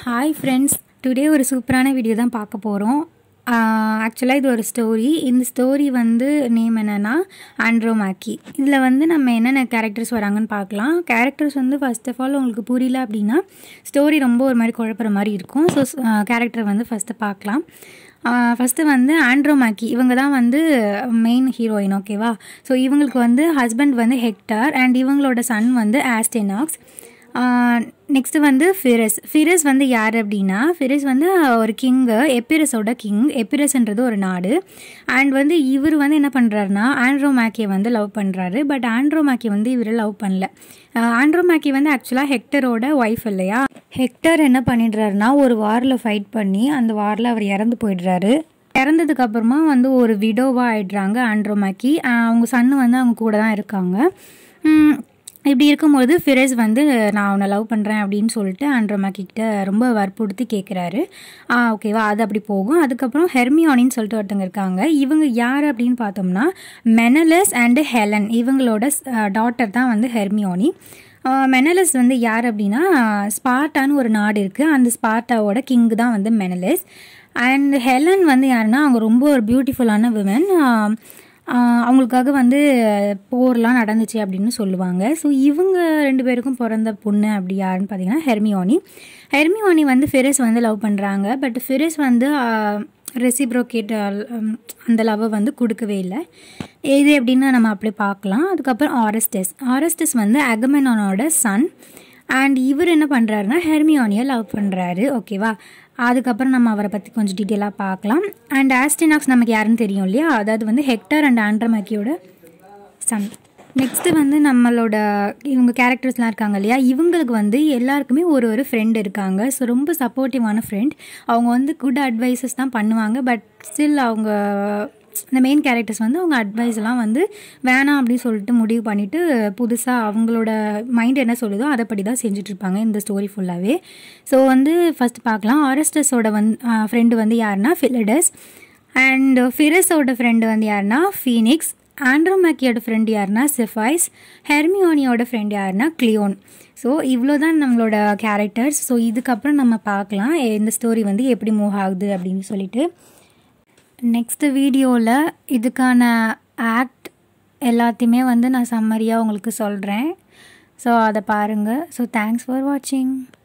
Hi friends, today ஒரு சூப்பரான video தான் பார்க்க போறோம். ஆக்சுவலா இது ஒரு ஸ்டோரி. இந்த ஸ்டோரி வந்து நேம் என்னன்னா Andromache. இதுல வந்து நம்ம என்னென்ன கேரக்டர்ஸ் வராங்கன்னு பார்க்கலாம். கேரக்டர்ஸ் வந்து ஃபர்ஸ்ட் ஆஃப் ஆல் உங்களுக்கு புரியல அப்படினா ஸ்டோரி ரொம்ப ஒரு மாதிரி குழப்பற மாதிரி இருக்கும். சோ கேரக்டர் வந்து ஃபர்ஸ்ட் பார்க்கலாம். ஃபர்ஸ்ட் வந்து Andromache இவங்க தான் வந்து மெயின் ஹீரோயின் ஓகேவா. சோ இவங்களுக்கு வந்து ஹஸ்பண்ட் வந்து ஹெக்டர் and இவங்களோட சன் வந்து ஆஸ்டெனாக்ஸ். நெக்ஸ்ட் வந்து ஃபிரஸ் வந்து யார் அப்படின்னா ஃபிரஸ் வந்து ஒரு கிங்கு எப்பிரஸோட கிங். எப்பிரஸ்ன்றது ஒரு நாடு. அண்ட் வந்து இவர் வந்து என்ன பண்ணுறாருனா ஆண்ட்ரோமேக்கியை வந்து லவ் பண்ணுறாரு. பட் ஆண்ட்ரோமேக்கி வந்து இவரை லவ் பண்ணல. ஆண்ட்ரோமேக்கி வந்து ஆக்சுவலாக ஹெக்டரோட ஒய்ஃப் இல்லையா. ஹெக்டர் என்ன பண்ணிடுறாருனா ஒரு வாரில் ஃபைட் பண்ணி அந்த வாரில் அவர் இறந்து போயிடுறாரு. இறந்ததுக்கு அப்புறமா வந்து ஒரு விடோவாக ஆயிடுறாங்க ஆண்ட்ரோமேக்கி. அவங்க சன்னு வந்து அவங்க கூட தான் இருக்காங்க. இப்படி இருக்கும்போது ஃபிரஸ் வந்து நான் அவனை லவ் பண்ணுறேன் அப்படின்னு சொல்லிட்டு ஆண்ட்ரோமேக்கி கிட்ட ரொம்ப வற்புறுத்தி கேட்குறாரு. ஓகேவா, அது அப்படி போகும். அதுக்கப்புறம் ஹெர்மியோனின்னு சொல்லிட்டு ஒருத்தங்க இருக்காங்க. இவங்க யார் அப்படின்னு பார்த்தோம்னா மெனலஸ் அண்டு ஹெலன் இவங்களோட டாட்டர் தான் வந்து ஹெர்மியோனி. மெனலஸ் வந்து யார் அப்படின்னா ஸ்பார்ட்டான்னு ஒரு நாடு இருக்குது. அந்த ஸ்பார்ட்டாவோட கிங்கு தான் வந்து மெனலஸ். அண்ட் ஹெலன் வந்து யாருன்னா அவங்க ரொம்ப ஒரு பியூட்டிஃபுல்லான விமன். அவங்களுக்காக வந்து போர்லாம் நடந்துச்சு அப்படின்னு சொல்லுவாங்க. ஸோ இவங்க ரெண்டு பேருக்கும் பிறந்த பொண்ணு அப்படி யாருன்னு பார்த்தீங்கன்னா ஹெர்மியோனி வந்து ஃபிரஸ் வந்து லவ் பண்ணுறாங்க. பட் ஃபிரஸ் வந்து ரெசிப்ரோகேட் அந்த லவ்வை வந்து கொடுக்கவே இல்லை. இது எப்படின்னா நம்ம அப்படி பார்க்கலாம். அதுக்கப்புறம் ஆரஸ்டஸ் வந்து அகமெனானோட சன். அண்ட் இவர் என்ன பண்ணுறாருன்னா ஹெர்மியோனியை லவ் பண்ணுறாரு ஓகேவா. அதுக்கப்புறம் நம்ம அவரை பற்றி கொஞ்சம் டீட்டெயிலாக பார்க்கலாம். அண்ட் ஆஸ்டெனாக்ஸ் நமக்கு யாருன்னு தெரியும் இல்லையா, அதாவது வந்து ஹெக்டர் அண்ட் ஆண்ட்ரோமேக்கியோட சன். நெக்ஸ்ட்டு வந்து நம்மளோட இவங்க கேரக்டர்ஸ்லாம் இருக்காங்க இல்லையா, இவங்களுக்கு வந்து எல்லாருக்குமே ஒரு ஃப்ரெண்ட் இருக்காங்க. ஸோ ரொம்ப சப்போர்ட்டிவான ஃப்ரெண்ட். அவங்க வந்து குட் அட்வைசஸ் தான் பண்ணுவாங்க. பட் ஸ்டில் அவங்க இந்த மெயின் கேரக்டர்ஸ் வந்து அவங்க அட்வைஸ்லாம் வந்து வேணாம் அப்படின்னு சொல்லிட்டு முடிவு பண்ணிவிட்டு புதுசாக அவங்களோட மைண்ட் என்ன சொல்லுதோ அதைப்படி தான் செஞ்சிட்ருப்பாங்க இந்த ஸ்டோரி ஃபுல்லாகவே. ஸோ வந்து ஃபஸ்ட் பார்க்கலாம். ஆரஸ்டஸோட ஃப்ரெண்டு வந்து யாருன்னா ஃபிலிடஸ். அண்ட் ஃபிரஸோட ஃப்ரெண்டு வந்து யாருன்னா ஃபீனிக்ஸ். ஆண்ட்ரோமேக்கியோட ஃப்ரெண்டு யாருன்னா செஃபைஸ். ஹெர்மியோனியோட ஃப்ரெண்டு யாருன்னா கிளியோன். ஸோ இவ்வளோ தான் நம்மளோட கேரக்டர்ஸ். ஸோ இதுக்கப்புறம் நம்ம பார்க்கலாம் இந்த ஸ்டோரி வந்து எப்படி மூவ் ஆகுது அப்படின்னு சொல்லிட்டு. நெக்ஸ்ட் வீடியோவில் இதுக்கான ஆக்ட் எல்லாத்தையுமே வந்து நான் சம்மரியாக உங்களுக்கு சொல்கிறேன். ஸோ அதை பாருங்கள். ஸோ தேங்க்ஸ் ஃபார் வாட்சிங்.